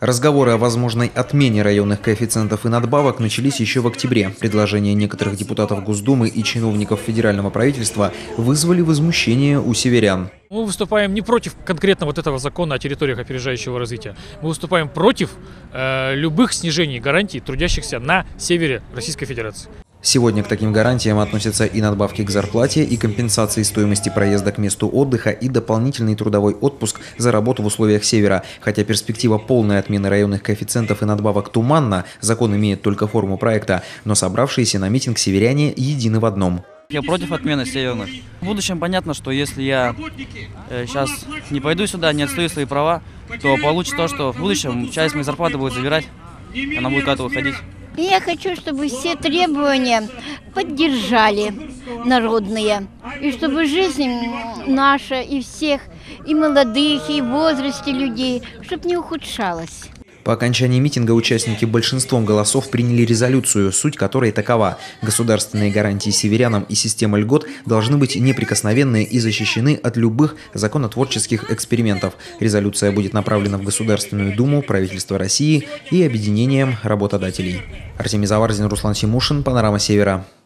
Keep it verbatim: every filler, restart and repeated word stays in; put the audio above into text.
Разговоры о возможной отмене районных коэффициентов и надбавок начались еще в октябре. Предложения некоторых депутатов Госдумы и чиновников федерального правительства вызвали возмущение у северян. Мы выступаем не против конкретно вот этого закона о территориях опережающего развития. Мы выступаем против э, любых снижений гарантий трудящихся на севере Российской Федерации. Сегодня к таким гарантиям относятся и надбавки к зарплате, и компенсации стоимости проезда к месту отдыха, и дополнительный трудовой отпуск за работу в условиях севера. Хотя перспектива полной отмены районных коэффициентов и надбавок туманна, закон имеет только форму проекта, но собравшиеся на митинг северяне едины в одном. Я против отмены северных. В будущем понятно, что если я э, сейчас не пойду сюда, не отстаю свои права, то получится то, что в будущем часть моей зарплаты будет забирать, она будет куда-то выходить. Я хочу, чтобы все требования поддержали народные, и чтобы жизнь наша и всех, и молодых, и в возрасте людей, чтобы не ухудшалась. По окончании митинга участники большинством голосов приняли резолюцию, суть которой такова: государственные гарантии северянам и система льгот должны быть неприкосновенны и защищены от любых законотворческих экспериментов. Резолюция будет направлена в Государственную Думу, правительство России и объединением работодателей. Артемий Заварзин, Руслан Симушин, Панорама Севера.